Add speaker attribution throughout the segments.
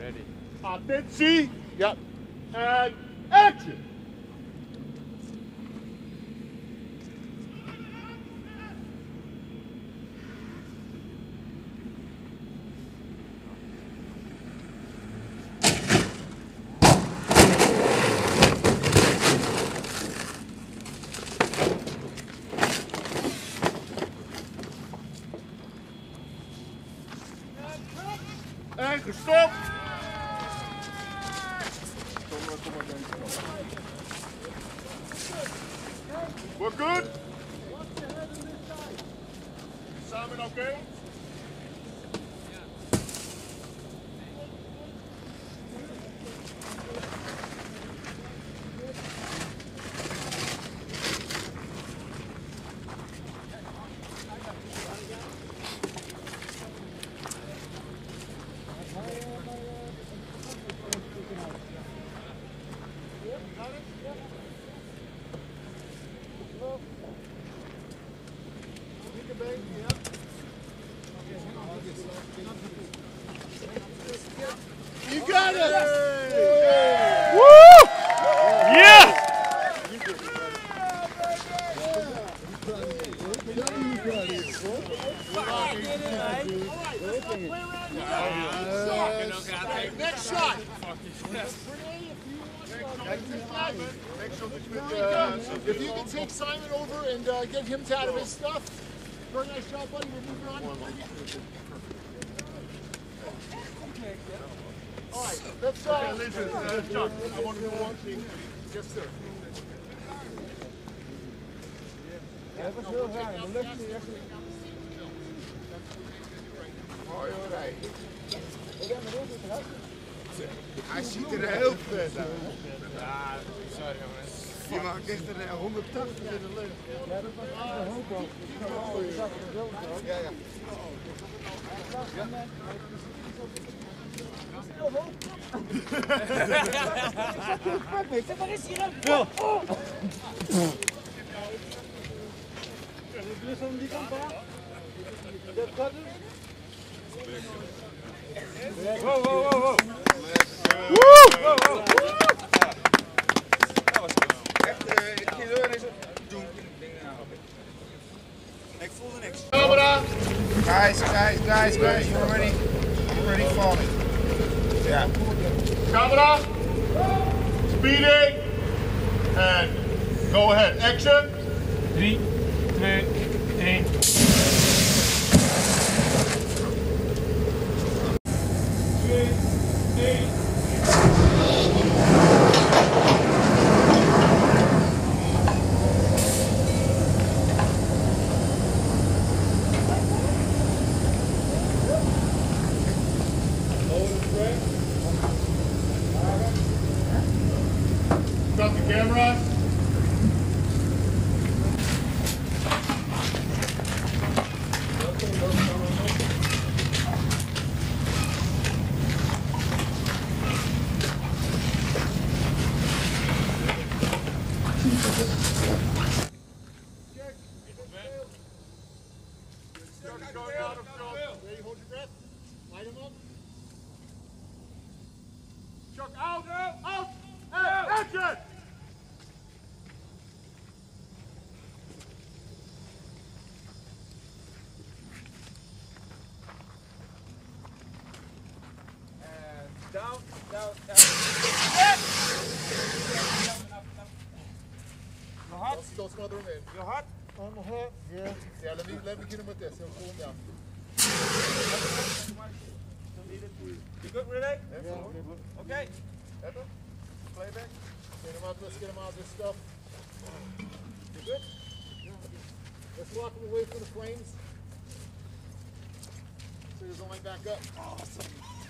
Speaker 1: Ready.
Speaker 2: Attentie. Yep. And action. En gestopt. We're good. Simon, okay? You got it! Yeah.
Speaker 1: Woo! Yeah!
Speaker 2: Next shot! If you can take Simon over and get him out of his stuff, very nice job, buddy. We're moving on. All right, let's listen, John, I want to do one thing. Yes, sir.
Speaker 3: Hij ziet er heel vet uit.
Speaker 1: Ja, sorry jongens.
Speaker 3: Je maakt echt een 180 in de lucht. Ja, ja.
Speaker 4: Waar is hij dan?
Speaker 1: Ja. Wow, wow, wow, wow.
Speaker 3: Woe! Echt, je deur is doen. Ik voelde niks.
Speaker 2: Camera!
Speaker 3: Guys, you're ready falling. Yeah.
Speaker 2: Camera! Speeding! And go ahead. Action!
Speaker 1: 3, 2, 1.
Speaker 2: Stop the camera. Going out of film. Ready, hold your breath. Light him up. Chuck, out, out, and action!
Speaker 3: And down, down. Your hot?
Speaker 2: Don't smother him in.
Speaker 3: Your hot?
Speaker 2: On the hook, yeah. Yeah, let me get him with this. He'll cool him down.
Speaker 3: You good, Renee?
Speaker 2: Yeah.
Speaker 3: Okay.
Speaker 2: Ever? Playback? Let's get him out of this stuff. You good? Let's lock him away from the flames. So he doesn't light back up. Awesome.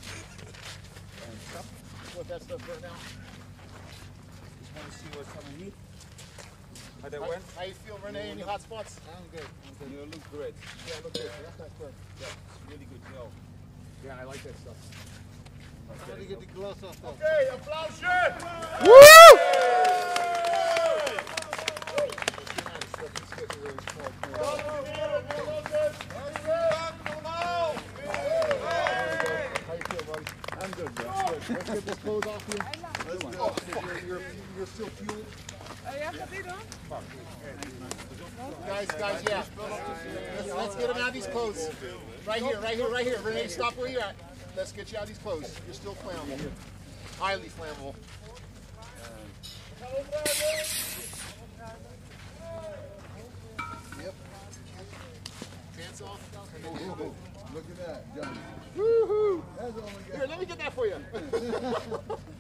Speaker 2: Let that stuff burn out.
Speaker 3: Just want to see what's underneath. How that went?
Speaker 2: How you feel, Renee? Any hot spots?
Speaker 3: I'm good. You look great.
Speaker 2: Yeah, look good. That's nice burn.
Speaker 3: Yeah, it's really good gel.
Speaker 2: Yeah, I like that stuff.
Speaker 3: How do you get the gloss off?
Speaker 2: Okay, applaus. How you feel, buddy?
Speaker 3: I'm good, bro.
Speaker 2: Let's get this clothes off you. Oh, fuck. You're still fueled. Guys, yeah. Let's get him out of these clothes. Right here. Renee, stop where you're at. Let's get you out of these clothes. You're still flammable. Highly flammable. Yep. Pants off.
Speaker 4: Look at that, Johnny.
Speaker 2: Woohoo!
Speaker 4: That's all we got.
Speaker 2: Here, let me get that for you.